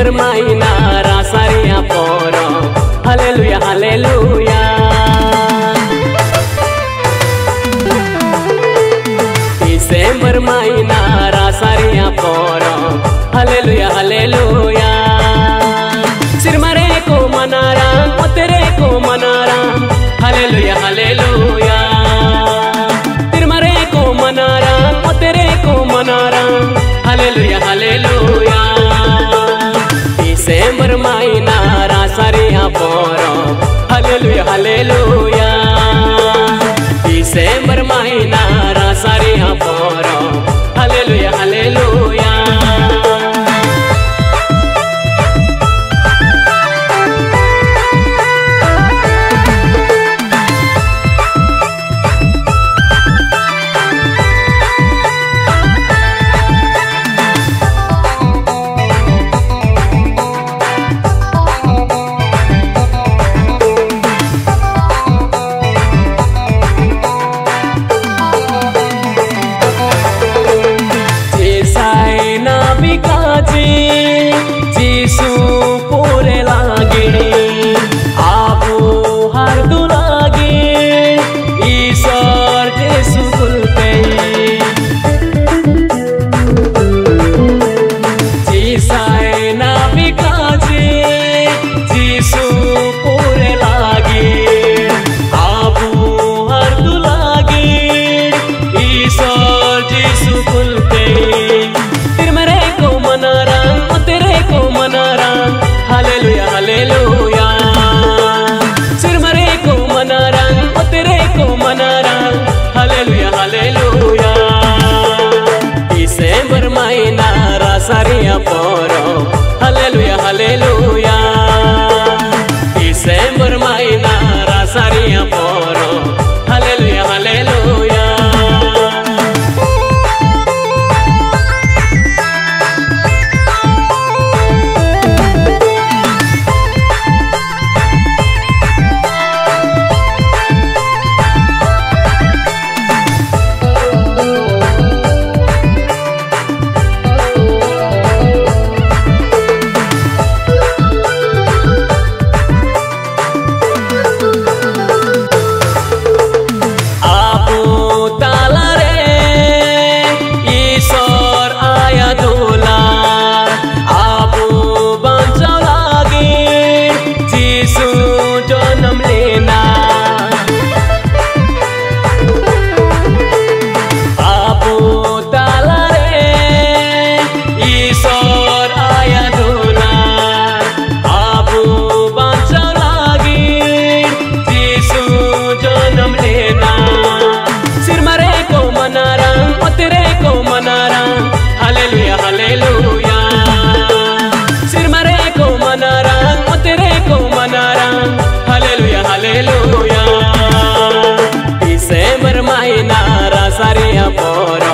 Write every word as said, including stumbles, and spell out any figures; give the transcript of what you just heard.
Desember maina rasaria poro. Haleluya, haleluya. Desember maina rasaria poro. Haleluya, haleluya. Sirmare ko manara, otere ko manara. Haleluya, haleluya. Sirmare ko manara, otere ko manara. Haleluya, haleluya. Desember maina rasaria poro. Haleluya, haleluya. Desember maina rasaria poro. Haleluya, haleluya. जीसु पोरे लागे आबो हार दो लागे ईश्वर जेसु खुलते जीसाए ना बिकाजे जीसु पोरे लागे आबो हार दो लागे ईश्वर जेसु खुलते Haleluya, haleluya. Sirmare ko manarang, otere ko manarang. Haleluya, haleluya. Desember maina rasaria poro. Haleluya, haleluya. Desember maina rasaria poro. Haleluya, haleluya. Haleluya, haleluya. Sirmare ko manarang, otere ko manarang. Haleluya, haleluya. Desember maina rasaria poro.